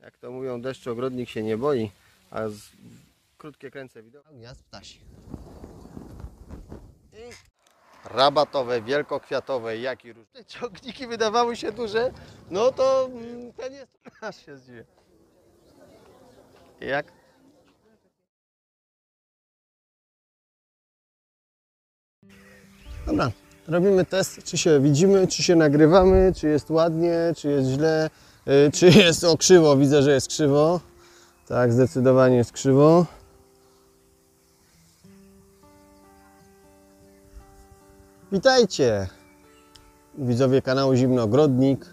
Jak to mówią, deszczu ogrodnik się nie boi, a krótkie kręce widok. Gwiazd ptasi. Rabatowe, wielkokwiatowe, jak i różne ciągniki wydawały się duże, no to ten jest... Aż się zdziwię. Jak? Dobra, robimy test, czy się widzimy, czy się nagrywamy, czy jest ładnie, czy jest źle, czy jest krzywo. Widzę, że jest krzywo. Tak, zdecydowanie jest krzywo. Witajcie, widzowie kanału Zimny Ogrodnik.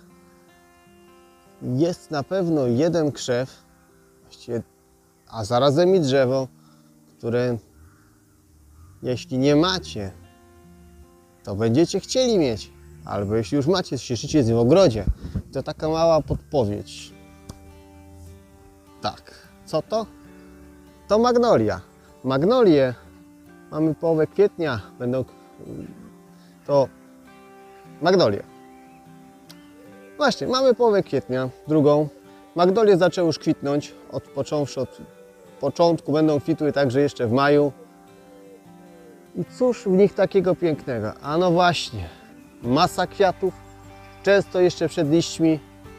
Jest na pewno jeden krzew, właściwie, a zarazem i drzewo, które jeśli nie macie, to będziecie chcieli mieć. Albo jeśli już macie, cieszycie się w ogrodzie. To taka mała podpowiedź. Tak, co to? To magnolia. Magnolie mamy połowę kwietnia, będą to magnolie. Właśnie, mamy połowę kwietnia, drugą. Magnolie zaczęły już kwitnąć, począwszy od początku, będą kwitły także jeszcze w maju. I cóż w nich takiego pięknego? A no właśnie, masa kwiatów, często jeszcze przed liśćmi,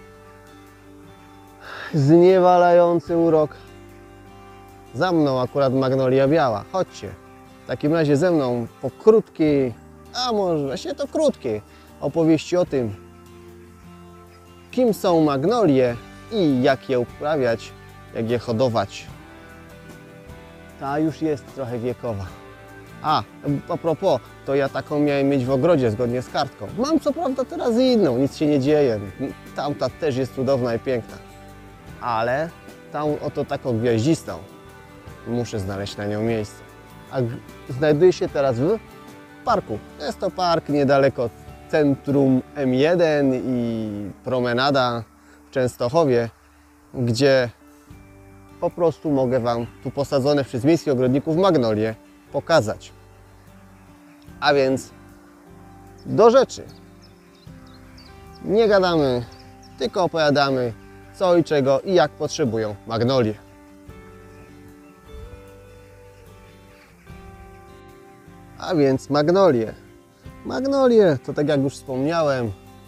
zniewalający urok. Za mną akurat magnolia biała. Chodźcie, w takim razie ze mną po krótkiej, a może właśnie to krótkiej opowieści o tym, kim są magnolie i jak je uprawiać, jak je hodować. Ta już jest trochę wiekowa. A propos, to ja taką miałem mieć w ogrodzie zgodnie z kartką. Mam co prawda teraz inną, nic się nie dzieje. Tamta też jest cudowna i piękna. Ale tą oto taką gwiaździstą muszę znaleźć na nią miejsce. A znajduje się teraz w parku. Jest to park niedaleko centrum M1 i promenada w Częstochowie, gdzie po prostu mogę Wam tu posadzone przez miejskich ogrodników magnolie pokazać. A więc do rzeczy. Nie gadamy, tylko opowiadamy co i czego i jak potrzebują magnolie. A więc magnolie. Magnolie to, tak jak już wspomniałem,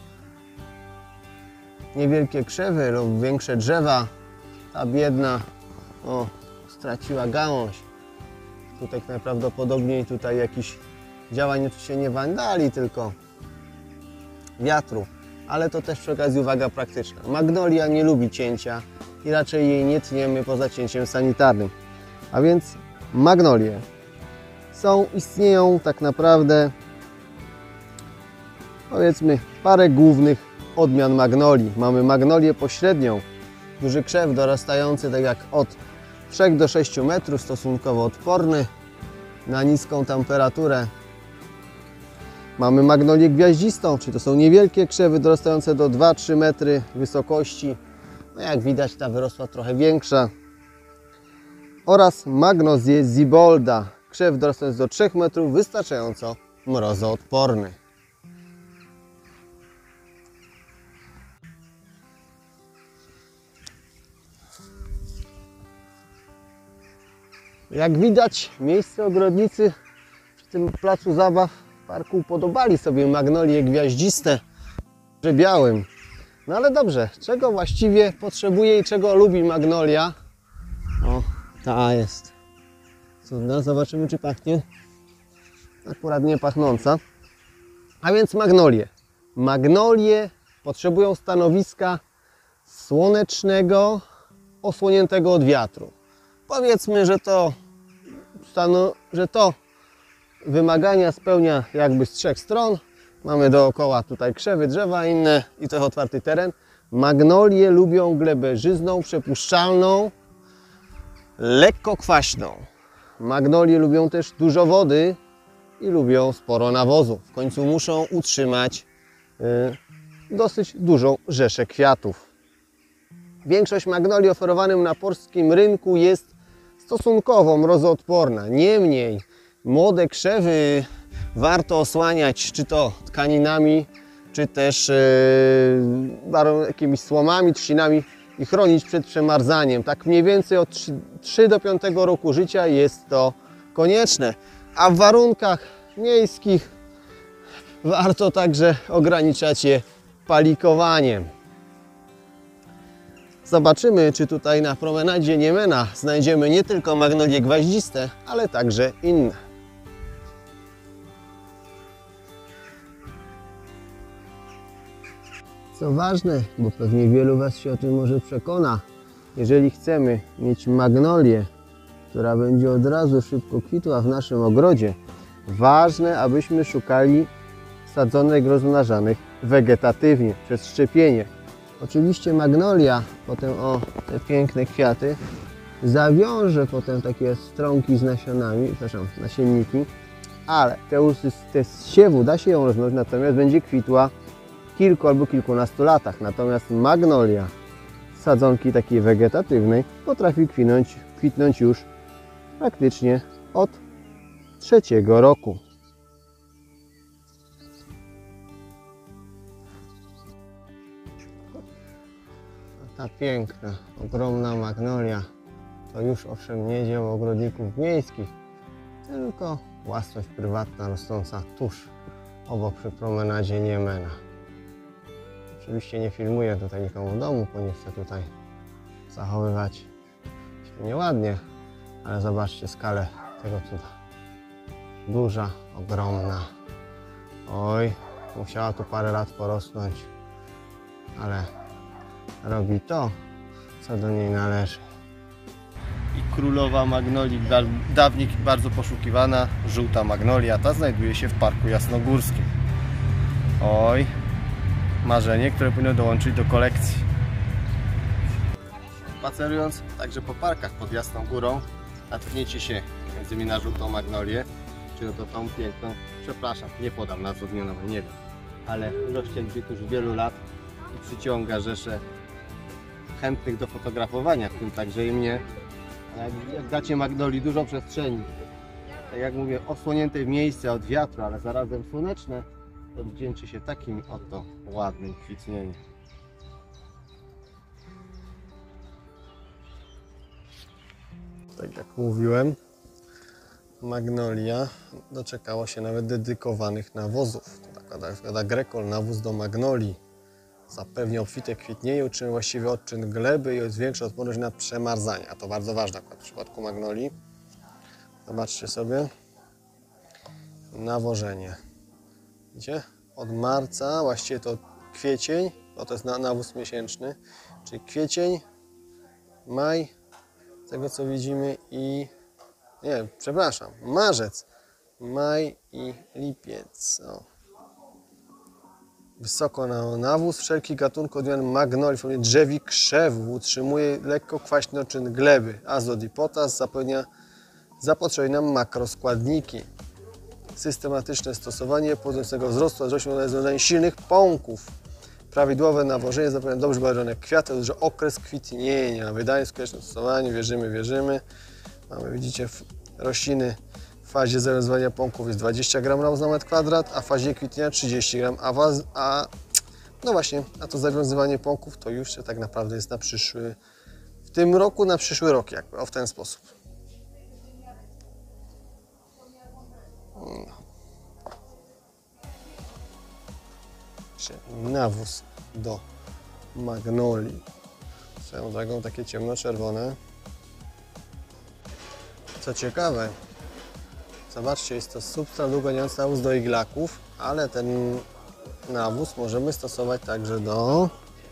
niewielkie krzewy lub większe drzewa. Ta biedna straciła gałąź. Tutaj najprawdopodobniej jakiś działań oczywiście nie wandali, tylko wiatru. Ale to też przy okazji uwaga praktyczna. Magnolia nie lubi cięcia i raczej jej nie tniemy poza cięciem sanitarnym. A więc magnolie istnieją tak naprawdę, powiedzmy, parę głównych odmian magnolii. Mamy magnolię pośrednią, duży krzew dorastający tak jak od 3 do 6 metrów, stosunkowo odporny na niską temperaturę. Mamy magnolię gwiaździstą, czyli to są niewielkie krzewy dorastające do 2-3 metry wysokości. No jak widać, ta wyrosła trochę większa. Oraz Magnosię sibolda, krzew dorastający do 3 metrów, wystarczająco mrozoodporny. Jak widać, miejsce ogrodnicy przy tym placu zabaw w parku upodobali sobie magnolie gwiaździste z białym. No ale dobrze, czego właściwie potrzebuje i czego lubi magnolia? O, ta jest cudna, zobaczymy czy pachnie. Akurat nie pachnąca. A więc magnolie. Magnolie potrzebują stanowiska słonecznego, osłoniętego od wiatru. Powiedzmy, że to wymagania spełnia jakby z 3 stron. Mamy dookoła tutaj krzewy, drzewa inne i trochę otwarty teren. Magnolie lubią glebę żyzną, przepuszczalną, lekko kwaśną. Magnolie lubią też dużo wody i lubią sporo nawozu. W końcu muszą utrzymać dosyć dużą rzeszę kwiatów. Większość magnolii oferowanym na polskim rynku jest stosunkowo mrozoodporna. Niemniej młode krzewy warto osłaniać czy to tkaninami, czy też jakimiś słomami, trzcinami, i chronić przed przemarzaniem. Tak mniej więcej od 3 do 5 roku życia jest to konieczne. A w warunkach miejskich warto także ograniczać je palikowaniem. Zobaczymy, czy tutaj na promenadzie Niemena znajdziemy nie tylko magnolie gwaździste, ale także inne. Co ważne, bo pewnie wielu Was się o tym może przekona, jeżeli chcemy mieć magnolię, która będzie od razu szybko kwitła w naszym ogrodzie, ważne, abyśmy szukali sadzonek rozmnażanych wegetatywnie, przez szczepienie. Oczywiście magnolia, potem te piękne kwiaty, zawiąże potem takie strąki z nasionami, przepraszam, nasienniki, ale te z siewu da się ją rozmnożyć, natomiast będzie kwitła w kilku albo kilkunastu latach. Natomiast magnolia z sadzonki takiej wegetatywnej potrafi kwitnąć już praktycznie od 3. roku. Ta piękna, ogromna magnolia to już owszem nie dzieło ogrodników miejskich, tylko własność prywatna rosnąca tuż obok przy promenadzie Niemena. Oczywiście nie filmuję tutaj nikomu w domu, bo nie chcę tutaj zachowywać się nieładnie, ale zobaczcie skalę tego cuda. Duża, ogromna. Oj, musiała tu parę lat porosnąć, ale robi to, co do niej należy. I królowa magnolii, dawniej bardzo poszukiwana, żółta magnolia, ta znajduje się w Parku Jasnogórskim. Oj, marzenie, które powinno dołączyć do kolekcji. Spacerując także po parkach pod Jasną Górą, natkniecie się między innymi na żółtą magnolię, czy to tą piękną, przepraszam, nie podam nazwy odmianowej, nie wiem, ale rośnie już wielu lat i przyciąga rzesze chętnych do fotografowania, w tym także i mnie. Jak dacie magnolii dużo przestrzeni, tak jak mówię, osłonięte miejsce od wiatru, ale zarazem słoneczne, to wdzięczy się takim oto ładnym kwitnieniem. Tak jak mówiłem, magnolia doczekała się nawet dedykowanych nawozów. To Agrokol nawóz do magnolii. Zapewnia obfite kwitnienie, utrzymuje właściwy odczyn gleby i zwiększa odporność na przemarzanie. A to bardzo ważne akurat w przypadku magnolii. Zobaczcie sobie. Nawożenie. Widzicie? Od marca, właściwie to kwiecień, bo to jest nawóz miesięczny, czyli kwiecień, maj, z tego co widzimy i... nie, przepraszam, marzec, maj i lipiec. O. Wysoko na nawóz wszelkich gatunków odmian magnolii, w formie drzewi krzewu, utrzymuje lekko kwaśny odczyn gleby. Azot i potas zapewnia zapotrzebowane nam makroskładniki. Systematyczne stosowanie powodującego wzrostu roślin oraz rozwiązanie silnych pąków. Prawidłowe nawożenie zapewnia dobrze badane kwiaty, duży okres kwitnienia. Wydajne skuteczne stosowanie, wierzymy. Mamy, widzicie, rośliny w fazie zarezwania pąków jest 20 g na metr kwadrat, a w fazie kwitnienia 30 g, no właśnie, a to zawiązywanie pąków to już tak naprawdę jest na przyszły, w tym roku na przyszły rok jakby, w ten sposób. Nawóz do magnolii. Swoją drogą takie ciemnoczerwone. Co ciekawe, zobaczcie, jest to substrat uwalniający nawóz do iglaków, ale ten nawóz możemy stosować także do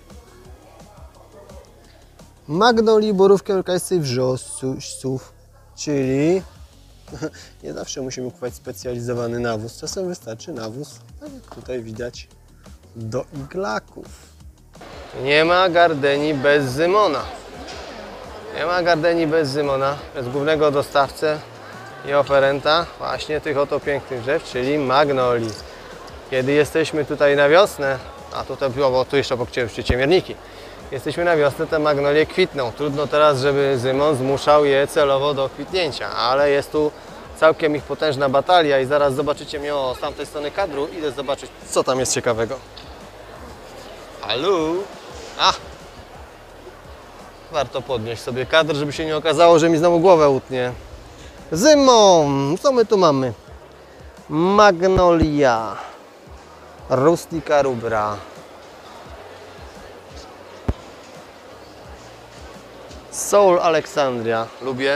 magnolii, borówki amerykańskiej, wrzosów, czyli nie zawsze musimy kupować specjalizowany nawóz. Czasem wystarczy nawóz, tak jak tutaj widać, do iglaków. Nie ma gardeni bez zymona. Nie ma gardeni bez zymona, bez głównego dostawcę i oferenta właśnie tych oto pięknych drzew, czyli magnolii. Kiedy jesteśmy tutaj na wiosnę, a tutaj było tu jeszcze obok ciemierniki, jesteśmy na wiosnę, te magnolie kwitną. Trudno teraz, żeby zymon zmuszał je celowo do kwitnięcia, ale jest tu całkiem ich potężna batalia i zaraz zobaczycie mnie z tamtej strony kadru. Idę zobaczyć, co tam jest ciekawego. Halo? Warto podnieść sobie kadr, żeby się nie okazało, że mi znowu głowę utnie. Zimą! Co my tu mamy? Magnolia. Rustica rubra. Soul Alexandria. Lubię.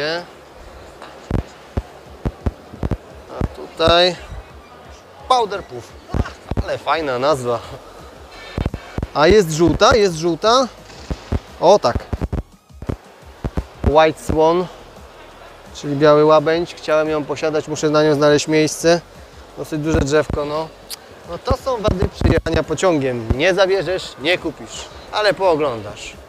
A tutaj Powder Puff. Ale fajna nazwa. A jest żółta? O tak. White Swan, czyli biały łabędź. Chciałem ją posiadać, muszę na nią znaleźć miejsce. Dosyć duże drzewko, no. No to są wady przyjechania pociągiem. Nie zabierzesz, nie kupisz, ale pooglądasz.